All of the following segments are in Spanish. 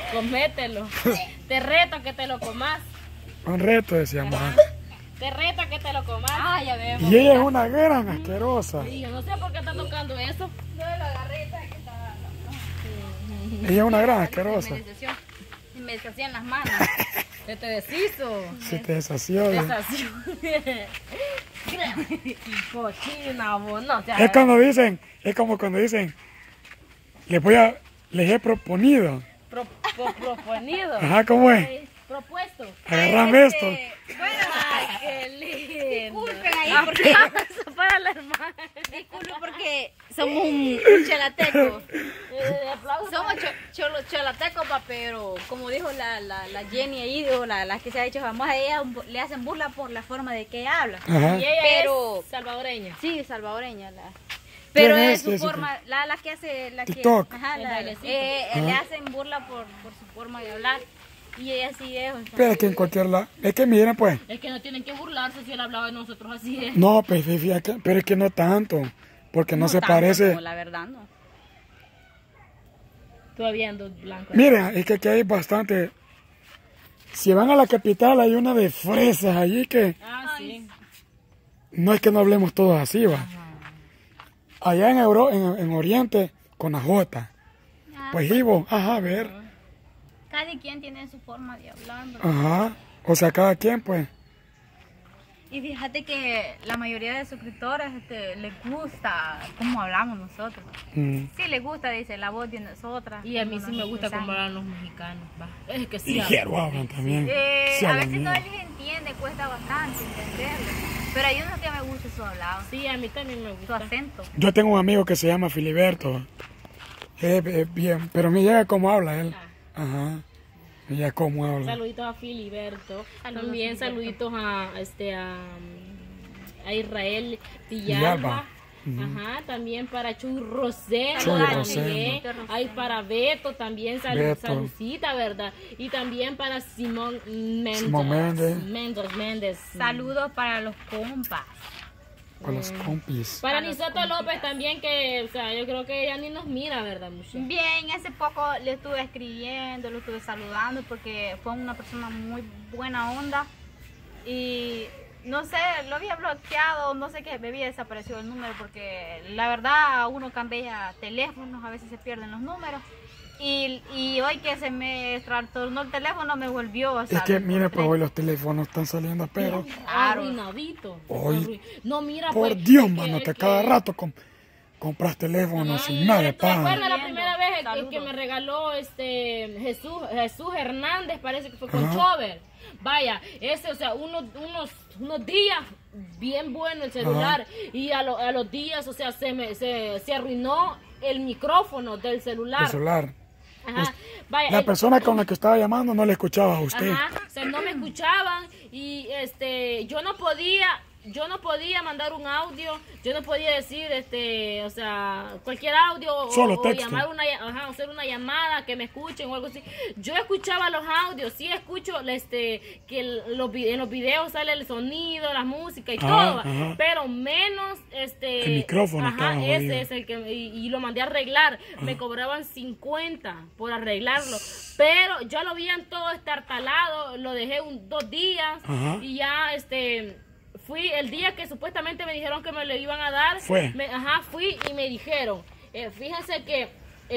Comételo. Te reto a que te lo comas. Un reto, decíamos. Te reto a que te lo comas. Ah, ya vemos. Y ella es una gran asquerosa. Sí, yo no sé por qué está tocando eso. No lo agarré, ¿sabes qué estaba? Ella es una gran asquerosa. Y me deshacían las manos. Se te deshizo. Se te desació. Deshació. Cochina, vos, no. Es cuando dicen, es como cuando dicen, les he proponido. Proponido. Ajá, ¿cómo es? Propuesto. Agarrame esto. Bueno, Ay, qué lindo. disculpen ahí porque... Aplauso para la hermana. Disculpen porque somos un chalateco. Aplauso. Somos cholatecos, pero como dijo la Jenny ahí, o la que se ha hecho famosa, ella le hacen burla por la forma de que ella habla. Ajá. Y ella Pero- es salvadoreña. Sí, salvadoreña. Pero ¿Quién es es su Jessica? forma, la que hace... La TikTok. Que, ajá, El le bailecito. hacen burla por su forma de hablar. Y ella sí es... o sea, Pero es que en cualquier lado. Es que miren, pues. Es que no tienen que burlarse si él hablaba de nosotros así. No, pues, fíjate, pero es que no tanto. Porque no se tanto, parece. no, la verdad no. Todavía ando blanco. Miren, es que aquí hay bastante. Si van a la capital, hay una de fresas allí que Ah, sí. no es que no hablemos todos así, va. Allá en Oriente, con la J. Pues Ivo, ajá, a ver. Cada quien tiene su forma de hablar. Ajá. O sea, cada quien, pues. Y fíjate que la mayoría de suscriptores les gusta cómo hablamos nosotros. Mm. Sí, les gusta, dice, la voz de nosotras. Y a mí cómo sí nos me gusta cómo expresamos. hablan los mexicanos. Va. Es que sí. Ligero hablan también. Sí A hablan veces no bien. les entiende, cuesta bastante entenderlo. Pero hay unos que me gusta su hablado, Sí, a mí también me su gusta. acento. Yo tengo un amigo que se llama Filiberto. Es bien, pero me llega cómo habla él. Ajá. Me llega cómo habla. Saluditos a Filiberto. Saludos, También Filiberto. saluditos a Israel Villalba. Ajá, también para Chuy Rosendo. Chuy también. Rosendo. Hay para Beto también, Beto. saludcita, ¿verdad? Y también para Simón Méndez. Simón Méndez. Méndez. Saludos para los compas. Con los compis. Para A los Nisoto López también, que, o sea, yo creo que ella ni nos mira, ¿verdad, mucho? Bien, hace poco le estuve escribiendo, lo estuve saludando porque fue una persona muy buena onda y no sé, lo había bloqueado, no sé qué, me había desaparecido el número porque la verdad uno cambia teléfonos, a veces se pierden los números y hoy que se me trastornó el teléfono me volvió a Es que, mire, pues hoy los teléfonos están saliendo a pedo. Arruinadito. Hoy, No, mira, por pues, Dios, es mano, es que cada rato compras teléfonos sin nada de ¿Te pago. acuerdas la primera vez que Saludos. me regaló Jesús Hernández, parece que fue con Ajá. Chover? Vaya, ese, o sea, unos días bien bueno el celular y a los días, o sea, se arruinó el micrófono del celular. El celular. Ajá. Vaya, La persona con la que estaba llamando no le escuchaba a usted. Ajá, o sea, no me escuchaban y yo no podía mandar un audio, yo no podía decir o sea, cualquier audio Solo o texto. llamar hacer una llamada que me escuchen o algo así. Yo escuchaba los audios, sí escucho que en los videos sale el sonido, la música y Ajá, todo, ajá. pero menos El micrófono estaba ajá, jodido. ese es el que y lo mandé a arreglar, me cobraban 50 por arreglarlo, pero yo lo vi en todo estartalado, lo dejé 2 días Ajá. y ya fui el día que supuestamente me dijeron que me lo iban a dar. Fue. Fui y me dijeron, fíjense que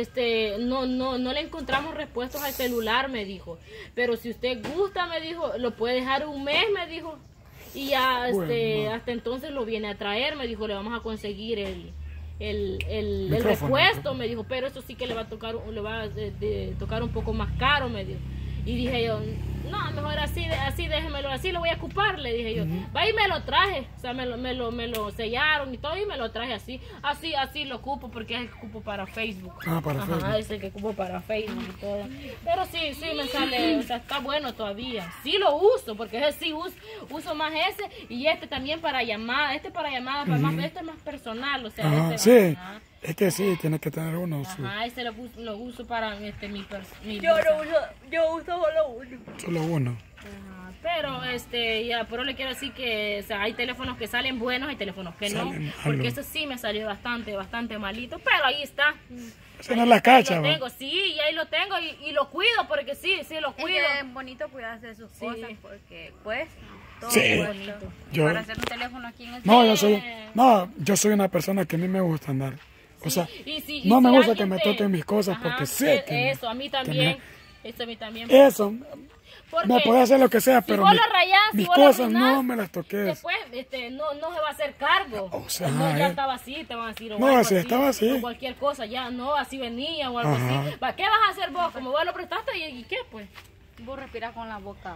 no le encontramos repuestos al celular, me dijo. Pero si usted gusta, me dijo, lo puede dejar un mes, me dijo. Y ya Bueno. hasta entonces lo viene a traer, me dijo, le vamos a conseguir el Micrófono. repuesto, me dijo, pero eso sí que le va a tocar tocar un poco más caro, me dijo. Y dije yo, no, mejor así déjemelo, así lo voy a ocupar, le dije yo. Va y me lo traje, o sea, me lo sellaron y todo y me lo traje así lo ocupo porque es el que ocupo para Facebook. Para Facebook. Es el que ocupo para Facebook y todo. Pero sí me sale, o sea, está bueno todavía. Sí lo uso, porque ese sí uso más ese y también para llamadas, este es más personal, o sea, Ajá, este sí. Es que sí, tiene que tener uno. ese lo uso para mi Yo bolsa. uso solo uno. Solo uno. Ajá, pero pero le quiero decir que, o sea, hay teléfonos que salen buenos, hay teléfonos que Salen no, malos. porque eso sí me salió bastante malito, pero ahí está. Esa no es la cacha, Lo va. tengo, sí, y ahí lo tengo y lo cuido porque sí lo cuido. Es bonito cuidarse de sus cosas porque pues todo Sí. es bonito. Yo- Para hacer un teléfono aquí en el No, yo soy una persona que a mí me gusta andar. O sea, Y si- y no me si gusta alguien que me te- toquen mis cosas Ajá, porque sé que... eso, a mí también. Eso a mí también. Eso, Porque me puede hacer lo que sea, si pero vos lo rayás, si mis vos lo cosas arruinás, no me las toques. después no se va a hacer cargo. O sea, no, ya eh. estaba así, te van a decir. O No, algo así estaba así. O cualquier cosa, ya no, así venía o algo Ajá. así. ¿Qué vas a hacer vos? Como vos lo prestaste y qué pues. Vos respiras con la boca.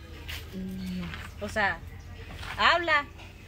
O sea, habla.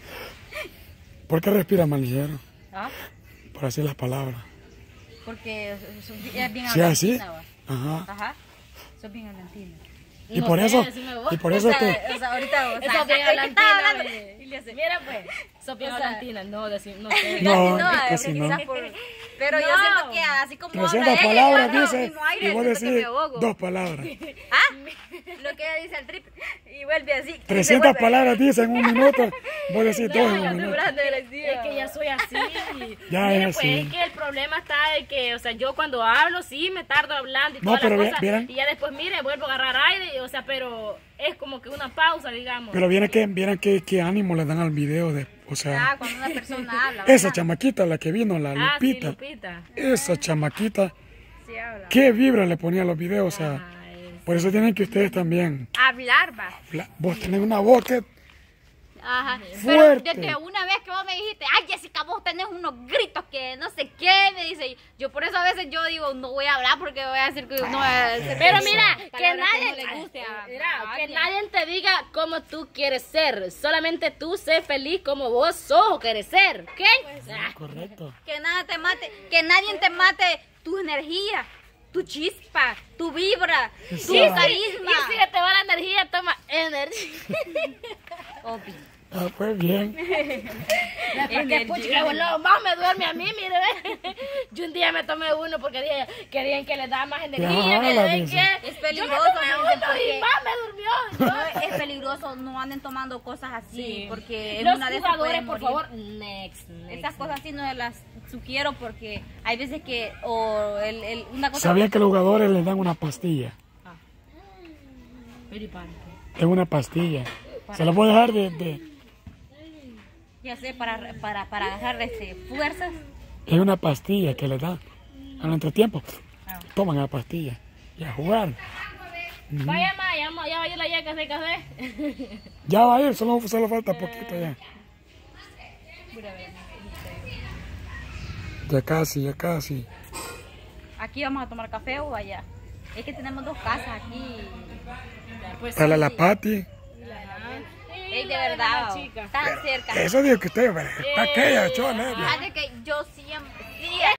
¿Por qué respira mal ligero? ¿Ah? Por así las palabras. Porque es bien Sí, así. argentina, va. Ajá. Ajá. Sos bien argentina. Y No por sé, eso, decime vos. y por eso o es sea, que... o sea, ahorita, o sea, Eso bien el que estaba hablantina, hablando, ve. y le hace, Mira pues, Sofía O sea, Valentina, no, no sé. No, no, es que es si que no. quizás pero yo No. siento que así como 300 habla ella, palabras yo hablo dice al mismo aire, y vos siento que me decís ahogo. 2 palabras. ¿Ah? Lo que ella dice al trip y vuelve así. y se 300 vuelve. palabras dice en un minuto, vos decís 2 en ya un estoy minuto. Hablando de la tía. Es que ya soy así. Ya Mire, es pues así. es que el problema está de que, o sea, yo cuando hablo sí me tardo hablando y No, todas pero las ve- cosas. vieran- Y ya después, mire, vuelvo a agarrar aire, o sea, pero es como que una pausa, digamos. Pero vieran qué ánimo le dan al video de, o sea, Ah, cuando una persona habla. esa ¿verdad? chamaquita, la que vino, la Ah, sí, Lupita, Lupita. esa chamaquita, Sí habla. qué vibra le ponía a los videos, o sea, Ay, por eso tienen que ustedes también, Hablar, va. vos tenés una voz que, Ajá. Fuerte. Pero desde una vez que vos me dijiste, ay Jessica, vos tenés unos gritos que no sé qué, me dice. Yo por eso a veces yo digo, no voy a hablar porque voy a decir que no voy a decir. Pero mira, que palabras nadie, no le guste a mira, que alguien. nadie te diga cómo tú quieres ser. Solamente tú sé feliz como vos sos o quieres ser. ¿Ok? Ah, correcto, Que nada te mate, que nadie te mate tu energía, tu chispa, tu vibra, tu Exacto. carisma. Y si se te va la energía, toma energía. Obvio. pues bien, Porque puchica, lo más me duerme a mí, mire, ve. Yo un día me tomé uno porque querían que les daba más energía, Ajá, que la le den dice. que... Es Yo peligroso, me tomé dicen, uno y porque- más me durmió. No, es peligroso, no anden tomando cosas así, Sí. porque en Los una de esas jugadores, pueden por morir. favor, next. Esas cosas así no las sugiero porque hay veces que una cosa sabía que los jugadores les dan una pastilla, Pero ¿y para qué? es una pastilla, se la voy a dejar de ya sé para agarrar fuerzas. es una pastilla que les dan, al entretiempo, toman la pastilla y a jugar, Vaya, ma, ya va a ir la yaca de café. ya va a ir, solo falta poquito ya. Ya casi. Aquí vamos a tomar café o allá. Es que tenemos 2 casas aquí. Pues Para la Pati, Ey, de verdad, chica. están cerca. eso digo que usted, pero está aquella, chole. Fíjate que yo siempre, sí,